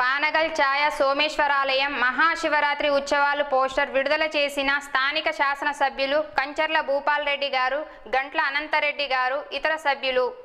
పానగల్ ఛాయ సోమేశ్వరాలయం మహాశివరాత్రి ఉత్సవాలు పోస్టర్ విడుదల చేసిన స్థానిక శాసనసభ్యులు కంచర్ల భూపాల్ రెడ్డి గారు, గంట్ల అనంతరెడ్డి గారు, ఇతర సభ్యులు.